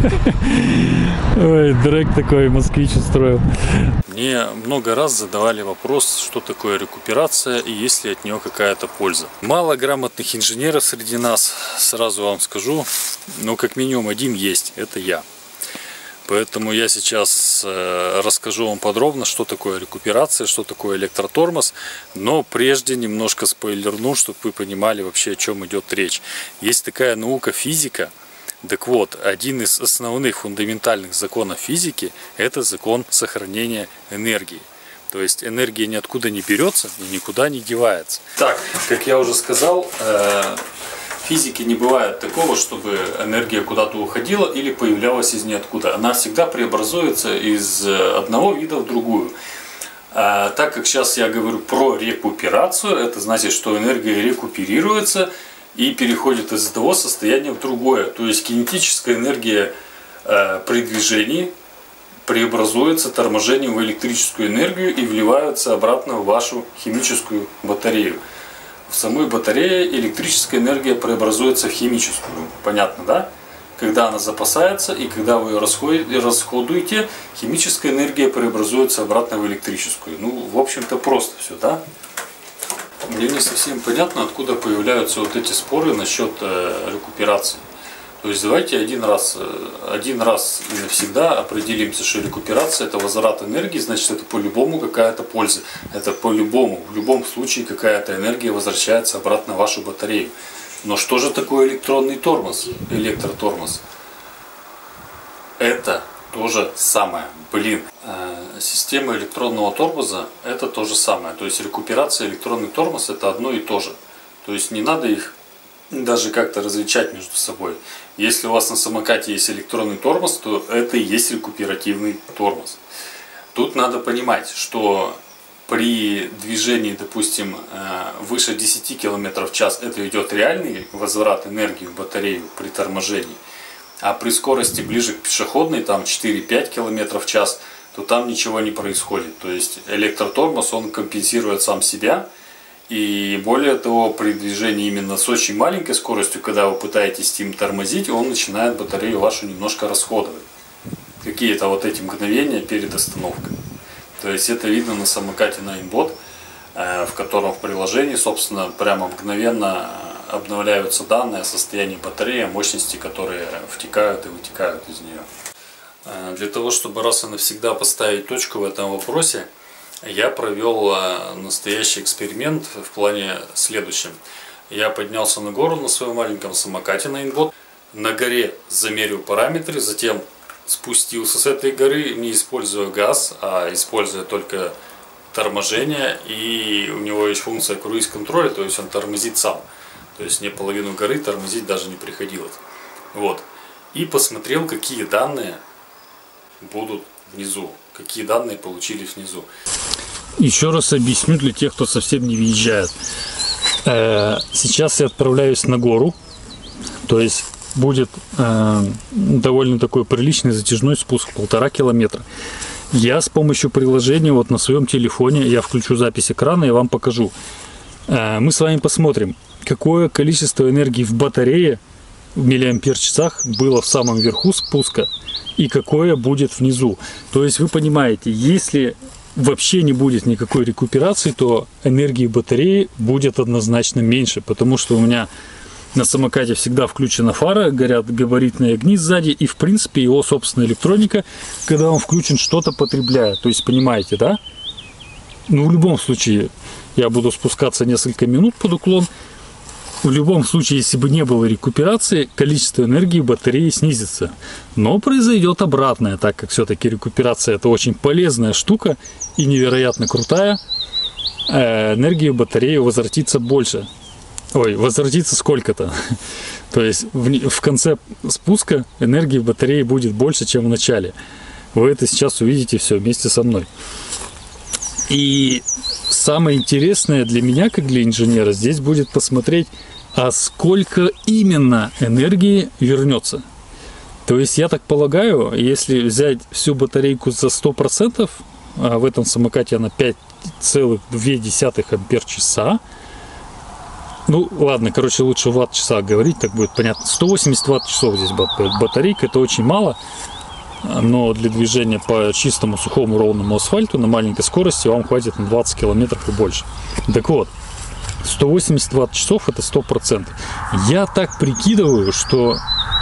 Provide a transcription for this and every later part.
Ой, дрэк такой москвич устроил. Мне много раз задавали вопрос, что такое рекуперация и есть ли от нее какая-то польза. Мало грамотных инженеров среди нас, сразу вам скажу, но как минимум один есть, это я. Поэтому я сейчас расскажу вам подробно, что такое рекуперация, что такое электротормоз, но прежде немножко спойлерну, чтобы вы понимали вообще, о чем идет речь. Есть такая наука физика. Так вот, один из основных фундаментальных законов физики – это закон сохранения энергии. То есть энергия ниоткуда не берется и никуда не девается. Так, как я уже сказал, в физике не бывает такого, чтобы энергия куда-то уходила или появлялась из ниоткуда. Она всегда преобразуется из одного вида в другую. Так как сейчас я говорю про рекуперацию, это значит, что энергия рекуперируется и переходит из одного состояния в другое. То есть кинетическая энергия при движении преобразуется торможением в электрическую энергию и вливается обратно в вашу химическую батарею. В самой батарее электрическая энергия преобразуется в химическую. Понятно, да? Когда она запасается и когда вы ее расходуете, химическая энергия преобразуется обратно в электрическую. Ну, в общем-то, просто все, да? Мне не совсем понятно, откуда появляются вот эти споры насчет рекуперации. То есть давайте один раз и навсегда определимся, что рекуперация – это возврат энергии, значит, это по-любому какая-то польза. Это по-любому, в любом случае какая-то энергия возвращается обратно в вашу батарею. Но что же такое электронный тормоз, электротормоз? Это то же самое. Система электронного тормоза – это то же самое. То есть рекуперация и электронный тормоз – это одно и то же. То есть не надо их даже как-то различать между собой. Если у вас на самокате есть электронный тормоз, то это и есть рекуперативный тормоз. Тут надо понимать, что при движении, допустим, выше 10 км в час это идет реальный возврат энергии в батарею при торможении. А при скорости ближе к пешеходной, там 4-5 км в час, то там ничего не происходит. То есть электротормоз, он компенсирует сам себя. И более того, при движении именно с очень маленькой скоростью, когда вы пытаетесь им тормозить, он начинает батарею вашу немножко расходовать. Какие-то вот эти мгновения перед остановкой. То есть это видно на самокате Ninebot, в котором в приложении, собственно, прямо мгновенно обновляются данные о состоянии батареи, о мощности, которые втекают и вытекают из нее. Для того, чтобы раз и навсегда поставить точку в этом вопросе, я провел настоящий эксперимент в плане следующем. Я поднялся на гору на своем маленьком самокате Ninebot, на горе замерил параметры, затем спустился с этой горы, не используя газ, а используя только торможение, и у него есть функция круиз-контроля, то есть он тормозит сам. То есть мне половину горы тормозить даже не приходилось. Вот. И посмотрел, какие данные будут внизу, какие данные получились внизу. Еще раз объясню для тех, кто совсем не въезжает. Сейчас я отправляюсь на гору, то есть будет довольно такой приличный затяжной спуск, 1,5 километра. Я с помощью приложения вот на своем телефоне, я включу запись экрана и вам покажу. Мы с вами посмотрим, какое количество энергии в батарее в миллиампер-часах было в самом верху спуска и какое будет внизу. То есть вы понимаете, если вообще не будет никакой рекуперации, то энергии батареи будет однозначно меньше, потому что у меня на самокате всегда включена фара, горят габаритные огни сзади, и в принципе его собственная электроника, когда он включен, что-то потребляет. То есть понимаете, да? Ну, в любом случае я буду спускаться несколько минут под уклон. В любом случае, если бы не было рекуперации, количество энергии батареи снизится. Но произойдет обратное, так как все-таки рекуперация – это очень полезная штука и невероятно крутая. Энергия батареи возвратится больше. Ой, возвратится сколько-то. То есть в конце спуска энергии в батарее будет больше, чем в начале. Вы это сейчас увидите все вместе со мной. И самое интересное для меня, как для инженера, здесь будет посмотреть, а сколько именно энергии вернется. То есть я так полагаю, если взять всю батарейку за 100%, а в этом самокате она 5,2 ампер-часа, Ну, ладно, короче, лучше в ватт-часах говорить, так будет понятно. 180 ватт-часов здесь батарейка, это очень мало. Но для движения по чистому, сухому, ровному асфальту на маленькой скорости вам хватит на 20 километров и больше. Так вот, 180 ватт-часов это 100%. Я так прикидываю, что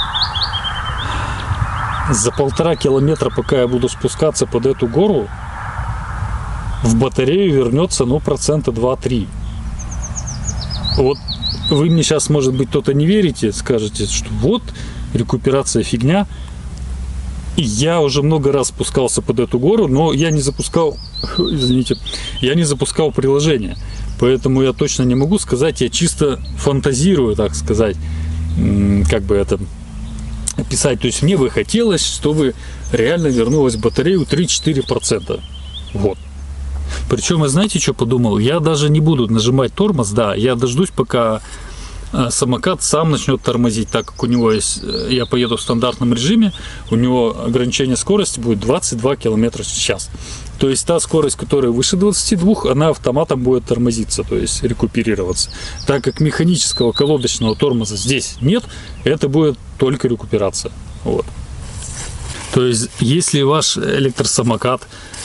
за 1,5 километра, пока я буду спускаться под эту гору, в батарею вернется, ну, 2-3%. Вот вы мне сейчас, может быть, кто-то не верите, скажете, что вот, рекуперация фигня. И я уже много раз спускался под эту гору, но я не запускал, извините, я не запускал приложение. Поэтому я точно не могу сказать, я чисто фантазирую, так сказать, как бы это описать. То есть мне бы хотелось, чтобы реально вернулась в батарею 3-4%. Вот. Причем, я знаете, что подумал? Я даже не буду нажимать тормоз, да, я дождусь, пока самокат сам начнет тормозить, так как у него есть, я поеду в стандартном режиме, у него ограничение скорости будет 22 км в час. То есть та скорость, которая выше 22, она автоматом будет тормозиться, то есть рекуперироваться. Так как механического колодочного тормоза здесь нет, это будет только рекуперация. Вот. То есть если ваш электросамокат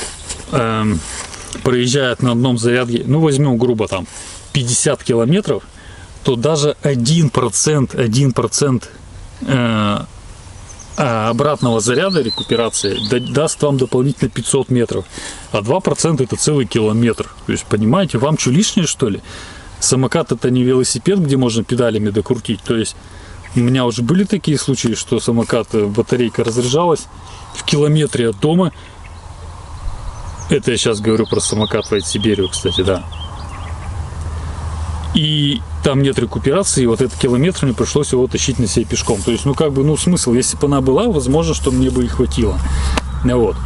проезжает на одном заряде, ну возьмем грубо там 50 километров, то даже 1% обратного заряда рекуперации даст вам дополнительно 500 метров, а 2% это целый километр. То есть, понимаете, вам что, лишнее, что ли? Самокат это не велосипед, где можно педалями докрутить. То есть у меня уже были такие случаи, что самокат, батарейка разряжалась в километре от дома. Это я сейчас говорю про самокат White Siberia, кстати, да. И там нет рекуперации, и вот этот километр мне пришлось его тащить на себе пешком. То есть, ну как бы, ну смысл, если бы она была, возможно, что мне бы и хватило. Вот.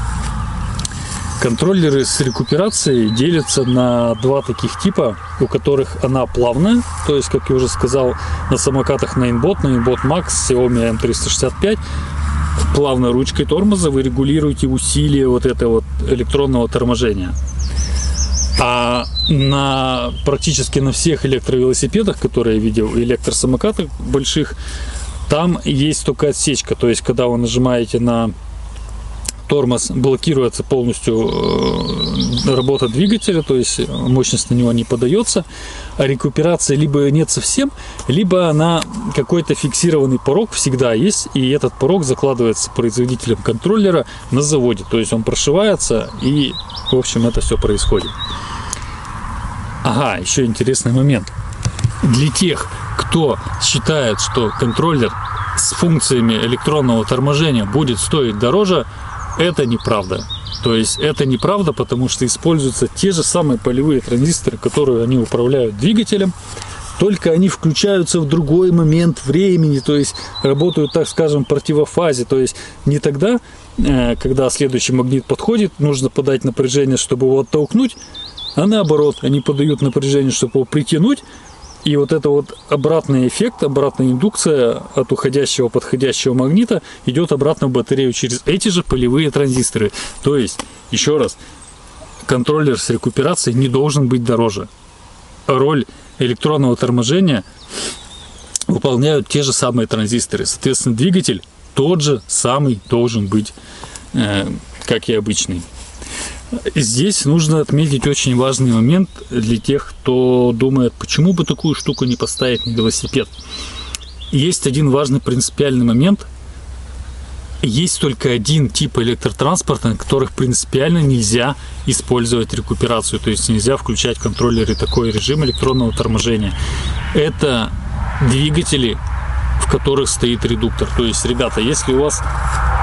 Контроллеры с рекуперацией делятся на два таких типа, у которых она плавная, то есть, как я уже сказал, на самокатах Ninebot Max, Xiaomi M365, плавной ручкой тормоза вы регулируете усилие вот этого вот электронного торможения. А практически на всех электровелосипедах, которые я видел, электросамокатах больших, там есть только отсечка. То есть, когда вы нажимаете на тормоз, блокируется полностью работа двигателя, то есть мощность на него не подается, а рекуперация либо нет совсем, либо она какой-то фиксированный порог всегда есть, и этот порог закладывается производителем контроллера на заводе. То есть он прошивается, и, в общем, это все происходит. Ага, еще интересный момент. Для тех, кто считает, что контроллер с функциями электронного торможения будет стоить дороже, это неправда. То есть это неправда, потому что используются те же самые полевые транзисторы, которые они управляют двигателем, только они включаются в другой момент времени, то есть работают, так скажем, в противофазе. То есть не тогда, когда следующий магнит подходит, нужно подать напряжение, чтобы его оттолкнуть, а наоборот, они подают напряжение, чтобы его притянуть. И вот это вот обратный эффект, обратная индукция от уходящего подходящего магнита идет обратно в батарею через эти же полевые транзисторы. То есть, еще раз, контроллер с рекуперацией не должен быть дороже. Роль электронного торможения выполняют те же самые транзисторы. Соответственно, двигатель тот же самый должен быть, как и обычный. Здесь нужно отметить очень важный момент для тех, кто думает, почему бы такую штуку не поставить на велосипед. Есть один важный принципиальный момент. Есть только один тип электротранспорта, на которых принципиально нельзя использовать рекуперацию, то есть нельзя включать контроллеры такой режим электронного торможения. Это двигатели, в которых стоит редуктор. То есть, ребята, если у вас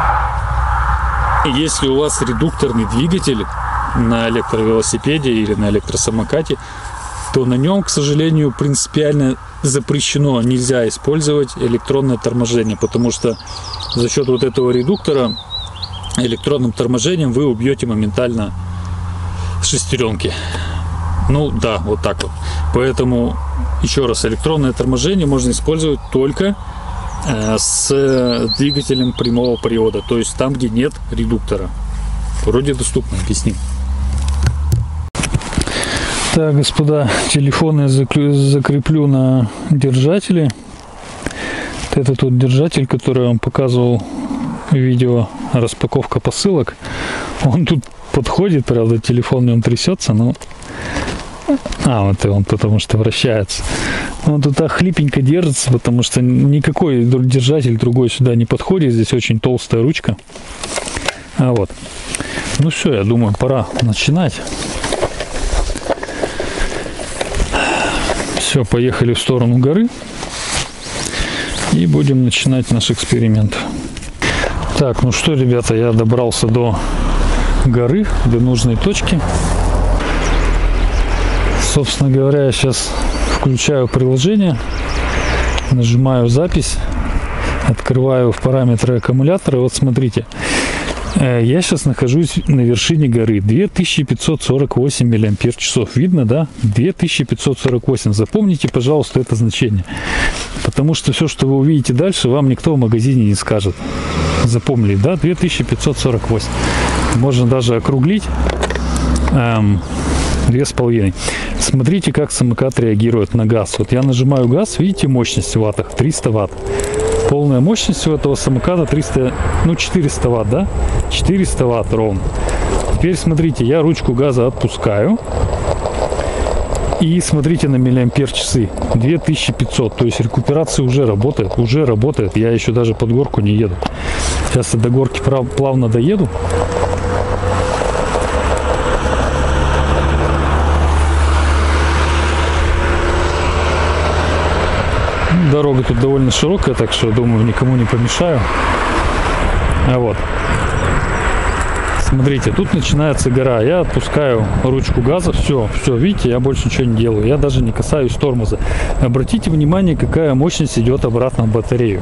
редукторный двигатель на электровелосипеде или на электросамокате, то на нем, к сожалению, принципиально запрещено, нельзя использовать электронное торможение, потому что за счет вот этого редуктора электронным торможением вы убьете моментально шестеренки. Ну да, вот так вот. Поэтому, еще раз, электронное торможение можно использовать только с двигателем прямого привода, то есть там, где нет редуктора. Вроде доступно, объясним. Так, господа, телефоны закреплю на держателе. Это тот держатель, который я вам показывал в видео распаковка посылок. Он тут подходит, правда, телефон в нем трясется, но... вот он потому что вращается. Он тут так хлипенько держится, потому что никакой держатель другой сюда не подходит. Здесь очень толстая ручка. Вот. Ну все, я думаю, пора начинать. Все, поехали в сторону горы. И будем начинать наш эксперимент. Так, ну что, ребята, я добрался до горы, до нужной точки. Собственно говоря, я сейчас включаю приложение, нажимаю запись, открываю в параметры аккумулятора. Вот смотрите, я сейчас нахожусь на вершине горы, 2548 мАч. Видно, да? 2548. Запомните, пожалуйста, это значение. Потому что все, что вы увидите дальше, вам никто в магазине не скажет. Запомнили, да? 2548. Можно даже округлить. 2,5. Смотрите, как самокат реагирует на газ. Вот я нажимаю газ, видите, мощность в ваттах 300 ватт. Полная мощность у этого самоката 400 ватт, да? 400 ватт ровно. Теперь смотрите, я ручку газа отпускаю. И смотрите на миллиампер часы. 2500. То есть рекуперация уже работает. Уже работает. Я еще даже под горку не еду. Сейчас я до горки плавно доеду. Дорога тут довольно широкая, так что, думаю, никому не помешаю. Вот. Смотрите, тут начинается гора. Я отпускаю ручку газа. Все, видите, я больше ничего не делаю. Я даже не касаюсь тормоза. Обратите внимание, какая мощность идет обратно в батарею.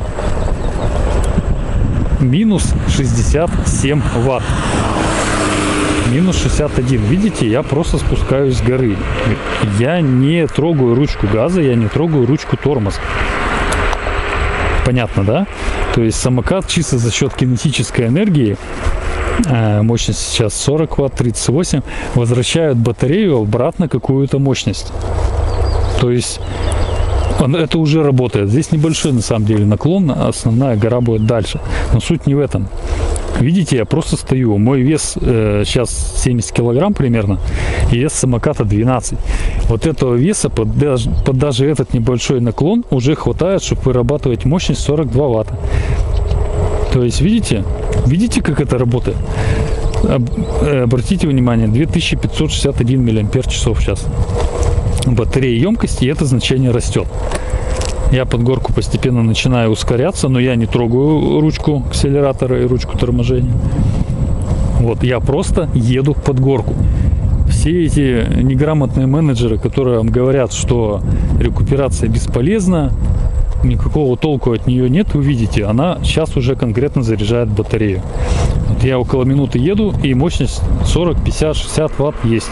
Минус 67 ватт. Минус 61. Видите, я просто спускаюсь с горы. Я не трогаю ручку газа, я не трогаю ручку тормоза. Понятно, да? То есть самокат чисто за счет кинетической энергии, мощность сейчас 40 ватт, 38, возвращает батарею обратно какую-то мощность. То есть это уже работает. Здесь небольшой на самом деле наклон, основная гора будет дальше. Но суть не в этом. Видите, я просто стою. Мой вес сейчас 70 килограмм примерно, и вес самоката 12. Вот этого веса под даже этот небольшой наклон уже хватает, чтобы вырабатывать мощность 42 ватта. То есть, видите, как это работает? Обратите внимание, 2561 мАч сейчас. Батарея емкости, и это значение растет. Я под горку постепенно начинаю ускоряться, но я не трогаю ручку акселератора и ручку торможения. Вот, я просто еду под горку. Все эти неграмотные менеджеры, которые вам говорят, что рекуперация бесполезна, никакого толку от нее нет, вы видите, она сейчас уже конкретно заряжает батарею. Вот я около минуты еду, и мощность 40, 50, 60 ватт есть.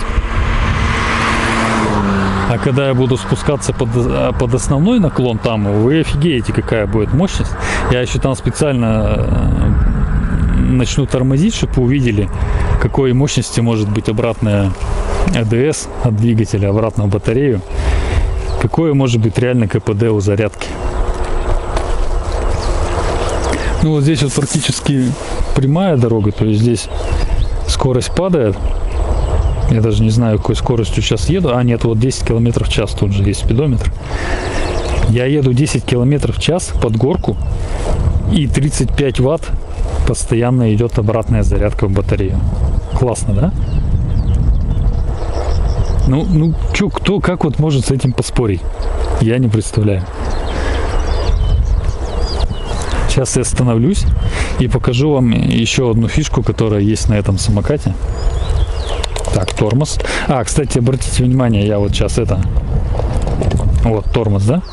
А когда я буду спускаться под основной наклон, там вы офигеете, какая будет мощность. Я еще там специально начну тормозить, чтобы вы увидели, какой мощности может быть обратная АДС от двигателя обратно в батарею. Какое может быть реально КПД у зарядки. Ну вот здесь вот практически прямая дорога, то есть здесь скорость падает. Я даже не знаю, какой скоростью сейчас еду. А, нет, вот 10 км в час, тут же есть спидометр. Я еду 10 км в час под горку, и 35 ватт постоянно идет обратная зарядка в батарею. Классно, да? Ну, как вот может с этим поспорить? Я не представляю. Сейчас я остановлюсь и покажу вам еще одну фишку, которая есть на этом самокате. Так, тормоз. Кстати, обратите внимание, я вот сейчас вот тормоз, да?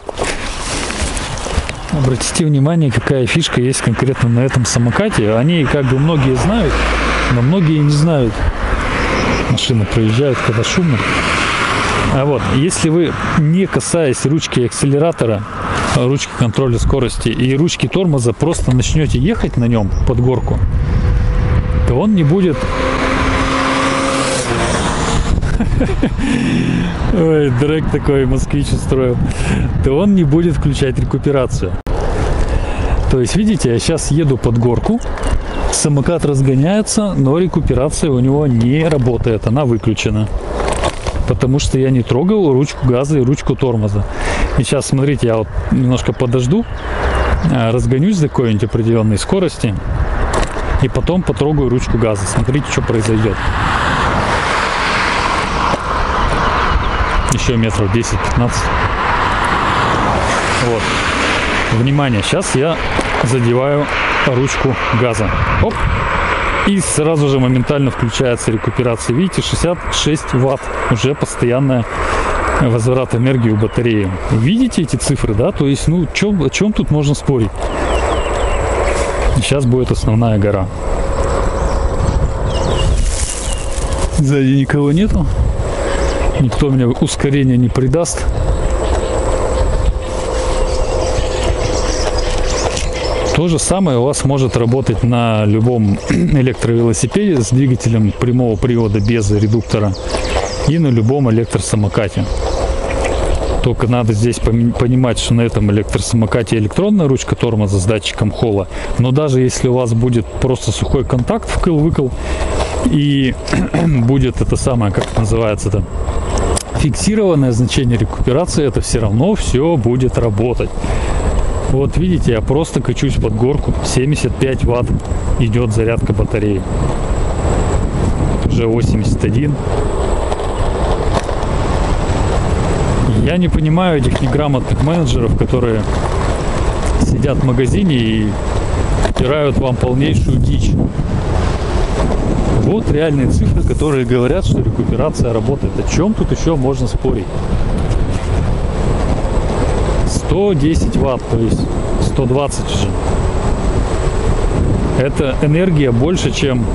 Обратите внимание, какая фишка есть конкретно на этом самокате. Они как бы многие знают, но многие не знают. Машины проезжают, когда шумно. Вот, если вы, не касаясь ручки акселератора, ручки контроля скорости и ручки тормоза, просто начнете ехать на нем под горку, то он не будет ой, дрэк такой москвич устроил, то он не будет включать рекуперацию. То есть, видите, я сейчас еду под горку, самокат разгоняется, но рекуперация у него не работает, она выключена. Потому что я не трогал ручку газа и ручку тормоза. И сейчас, смотрите, я вот немножко подожду, разгонюсь до какой-нибудь определенной скорости, и потом потрогаю ручку газа. Смотрите, что произойдет. Еще метров 10-15. Вот. Внимание, сейчас я задеваю ручку газа. Оп. И сразу же моментально включается рекуперация. Видите, 66 ватт. Уже постоянная возврат энергии у батареи. Видите эти цифры, да? То есть, ну, о чем тут можно спорить? Сейчас будет основная гора. Сзади никого нету. Никто мне ускорения не придаст. То же самое у вас может работать на любом электровелосипеде с двигателем прямого привода без редуктора и на любом электросамокате. Только надо здесь понимать, что на этом электросамокате электронная ручка тормоза с датчиком холла. Но даже если у вас будет просто сухой контакт вкл-выкл и будет это самое, как называется-то, фиксированное значение рекуперации, это все равно все будет работать. Вот видите, я просто качусь под горку, 75 ватт идет зарядка батареи. Уже 81. Я не понимаю этих неграмотных менеджеров, которые сидят в магазине и втирают вам полнейшую дичь. Вот реальные цифры, которые говорят, что рекуперация работает. О чем тут еще можно спорить? 110 ватт, то есть 120 уже. Это энергия больше, чем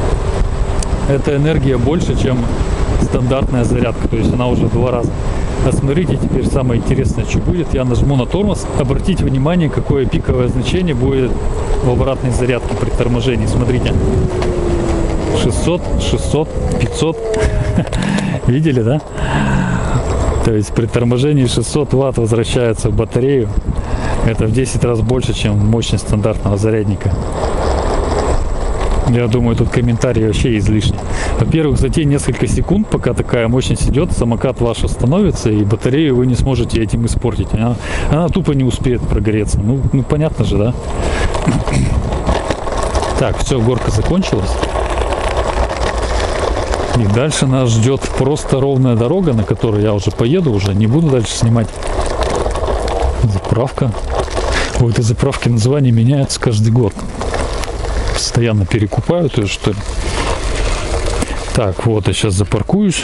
стандартная зарядка. То есть она уже в 2 раза. А смотрите, теперь самое интересное, что будет. Я нажму на тормоз. Обратите внимание, какое пиковое значение будет в обратной зарядке при торможении. Смотрите. 600, 600, 500. Видели, да? То есть при торможении 600 ватт возвращается в батарею. Это в 10 раз больше, чем мощность стандартного зарядника. Я думаю, тут комментарий вообще излишний. Во-первых, за те несколько секунд, пока такая мощность идет, самокат ваш остановится, и батарею вы не сможете этим испортить. Она тупо не успеет прогореться. Ну понятно же, да? Так, все, горка закончилась. И дальше нас ждет просто ровная дорога, на которой я уже поеду, уже не буду дальше снимать. Заправка. У этой заправки название меняется каждый год. Постоянно перекупают ее, что ли. Так, вот я сейчас запаркуюсь.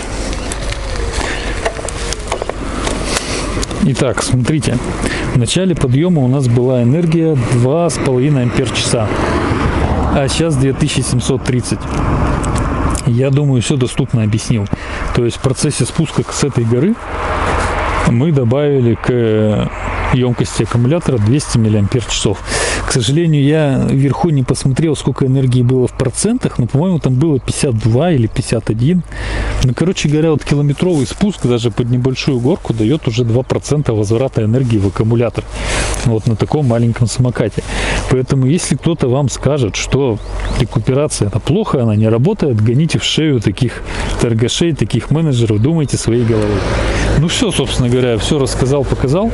Итак, смотрите. В начале подъема у нас была энергия 2,5 ампер-часа. А сейчас 2730. Я думаю, все доступно объяснил. То есть в процессе спуска с этой горы мы добавили к емкости аккумулятора 200 мАч. К сожалению, я вверху не посмотрел, сколько энергии было в процентах, но, по-моему, там было 52 или 51. Ну, короче говоря, вот километровый спуск даже под небольшую горку дает уже 2% возврата энергии в аккумулятор. Вот на таком маленьком самокате. Поэтому, если кто-то вам скажет, что рекуперация это плохо, она не работает, гоните в шею таких торгашей, таких менеджеров, думайте своей головой. Ну все, собственно говоря, все рассказал, показал.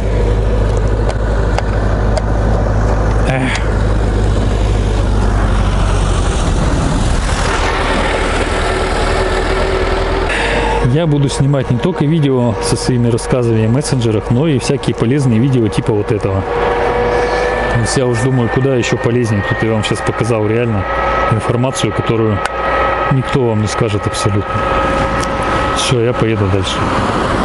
Я буду снимать не только видео со своими рассказами в мессенджерах, но и всякие полезные видео типа вот этого. То есть я уж думаю, куда еще полезнее. Тут я вам сейчас показал реально информацию, которую никто вам не скажет абсолютно. Все, я поеду дальше.